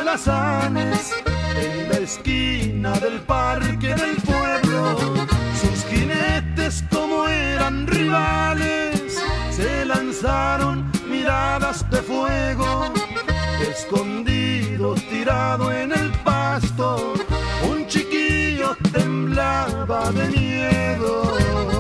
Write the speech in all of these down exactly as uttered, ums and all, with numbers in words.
alazanes en la esquina del parque del pueblo. Sus jinetes, como eran rivales, se lanzaron miradas de fuego. Escondido, tirado en el pasto, un chiquillo temblaba de miedo.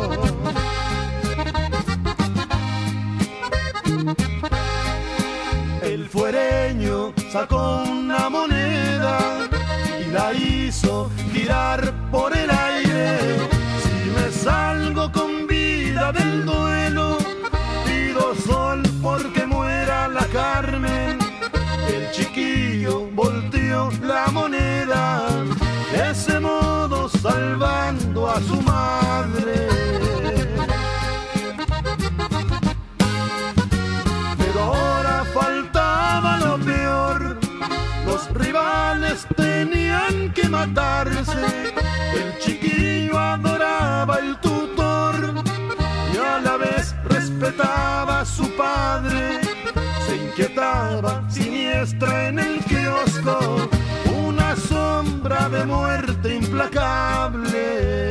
El fuereño sacó una moneda y la hizo girar por el aire. Si me salgo con vida del duelo, pido sol porque muera la Carmen. El chiquillo volteó la moneda, de ese modo salvando a su madre. Pero ahora faltaba lo peor, los rivales tenían que matarse. El chiquillo adoraba el tutor y a la vez respetaba a su padre. Se inquietaba siniestra en el kiosco, una sombra de muerte implacable.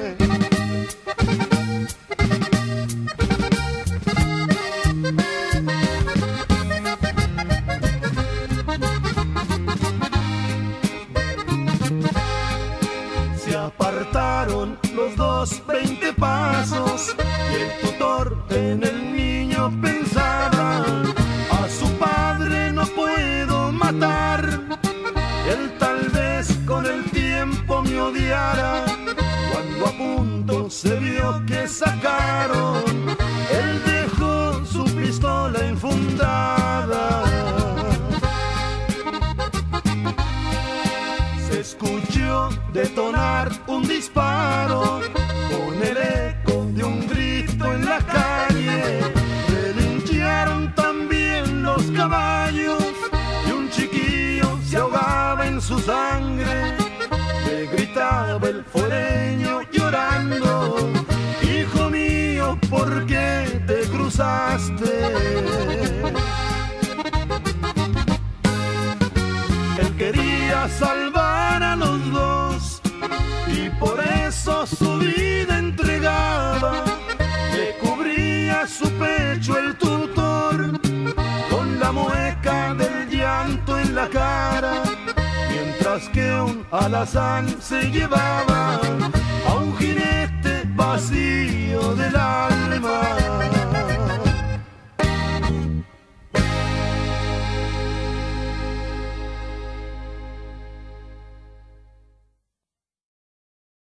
Se apartaron los dos veinte pasos y el tutor en el niño pensaba: a su padre no puedo matar, él tal vez con el tiempo me odiara. Cuando a punto se vio que sacaron, él dejó su pistola enfundada. Se escuchó detonar un disparo con el eco de un grito en la calle. Relinchearon también los caballos y un chiquillo se ahogaba en su sangre. Le gritaba el fuereño llorando: hijo mío, ¿por qué te cruzaste? Él quería salvar a los dos y por eso su vida entregaba. Le cubría su pecho el tutor con la mueca del llanto en la cara, mientras que un alazán se llevaba